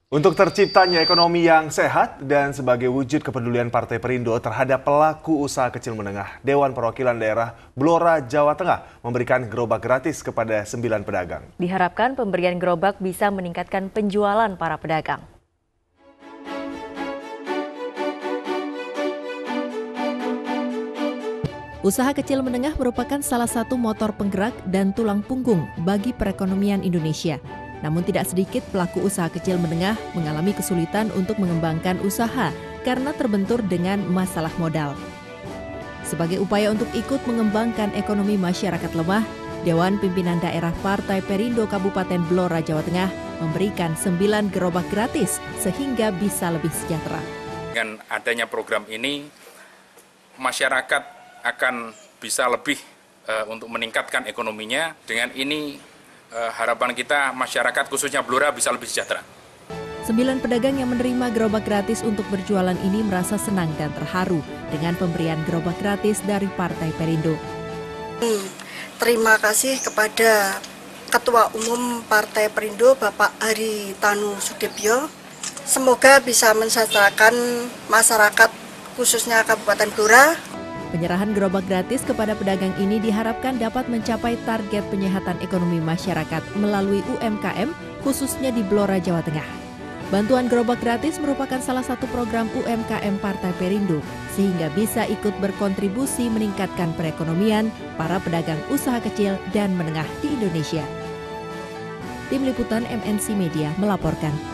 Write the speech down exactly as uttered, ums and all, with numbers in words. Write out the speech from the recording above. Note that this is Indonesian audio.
Untuk terciptanya ekonomi yang sehat dan sebagai wujud kepedulian Partai Perindo terhadap pelaku usaha kecil menengah, Dewan Perwakilan Daerah Blora Jawa Tengah memberikan gerobak gratis kepada sembilan pedagang. Diharapkan pemberian gerobak bisa meningkatkan penjualan para pedagang. Usaha kecil menengah merupakan salah satu motor penggerak dan tulang punggung bagi perekonomian Indonesia. Namun tidak sedikit pelaku usaha kecil menengah mengalami kesulitan untuk mengembangkan usaha karena terbentur dengan masalah modal. Sebagai upaya untuk ikut mengembangkan ekonomi masyarakat lemah, Dewan Pimpinan Daerah Partai Perindo Kabupaten Blora Jawa Tengah memberikan sembilan gerobak gratis sehingga bisa lebih sejahtera. Dengan adanya program ini, masyarakat akan bisa lebih uh, untuk meningkatkan ekonominya. Dengan ini Uh, harapan kita masyarakat khususnya Blora bisa lebih sejahtera. Sembilan pedagang yang menerima gerobak gratis untuk berjualan ini merasa senang dan terharu dengan pemberian gerobak gratis dari Partai Perindo. Hmm, terima kasih kepada Ketua Umum Partai Perindo Bapak Haritanu Sudibyo. Semoga bisa mensejahterakan masyarakat khususnya Kabupaten Blora. Penyerahan gerobak gratis kepada pedagang ini diharapkan dapat mencapai target penyehatan ekonomi masyarakat melalui U M K M, khususnya di Blora, Jawa Tengah. Bantuan gerobak gratis merupakan salah satu program U M K M Partai Perindo, sehingga bisa ikut berkontribusi meningkatkan perekonomian para pedagang usaha kecil dan menengah di Indonesia. Tim Liputan M N C Media melaporkan.